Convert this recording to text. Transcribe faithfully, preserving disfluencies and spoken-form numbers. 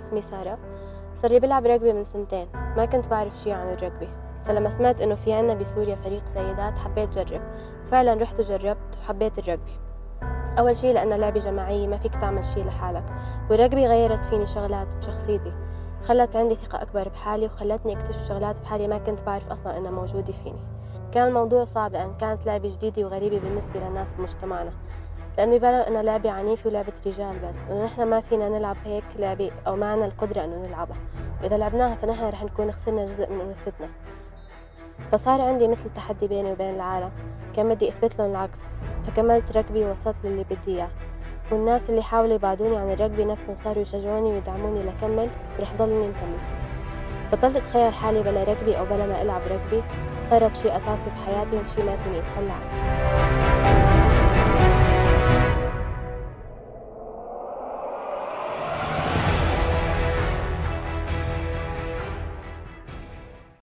اسمي سارة. صار لي بلعب رجبي من سنتين. ما كنت بعرف شي عن الرجبي، فلما سمعت إنه في عنا بسوريا فريق سيدات حبيت جرب. فعلا رحت وجربت وحبيت الرجبي. أول شي لأنها لعبة جماعية ما فيك تعمل شي لحالك، والرجبي غيرت فيني شغلات بشخصيتي، خلت عندي ثقة أكبر بحالي وخلتني أكتشف شغلات بحالي ما كنت بعرف أصلا إنها موجودة فيني. كان الموضوع صعب لأن كانت لعبة جديدة وغريبة بالنسبة للناس بمجتمعنا، لأن بيبالغ إنها لعبة عنيفة ولعبة رجال بس، وإنه نحن ما فينا نلعب هيك لعبة أو ما عنا القدرة إنه نلعبها، وإذا لعبناها فنحن رح نكون خسرنا جزء من أنوثتنا. فصار عندي مثل تحدي بيني وبين العالم، كان بدي أثبت لهم العكس، فكملت ركبي ووصلت للي بدي إياه. والناس اللي حاولوا يبعدوني عن الركبي نفسهم صاروا يشجعوني ويدعموني لكمل، ورح ضلني مكمل. بطلت أتخيل حالي بلا ركبي أو بلا ما ألعب ركبي، صارت شي أساسي بحياتي وشي ما فيني أتخلى عنه.